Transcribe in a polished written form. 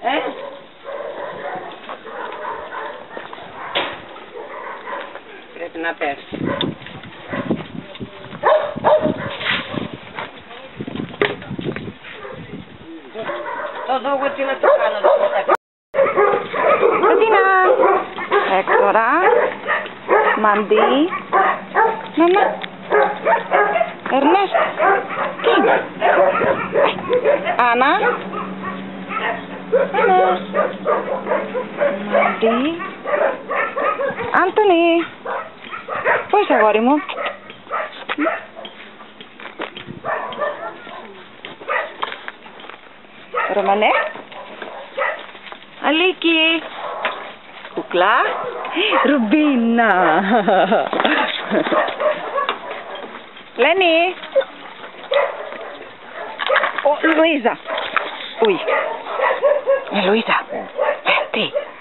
Πρέπει να πέσει. Το δώγω τι να το κάνω. Κοντίνα. Έκτορα. Μαντί. Νάνα. Ερνέστ. Τι είναι. Άννα. Άννα. Μαντί. Άντωνη. Πού είσαι, αγόρι μου. Ρωμανέ. Αλίκη. Κουκλά. Ρουμπίνα. Λένι. Λουίζα. Ουι. Λουίζα. Τι.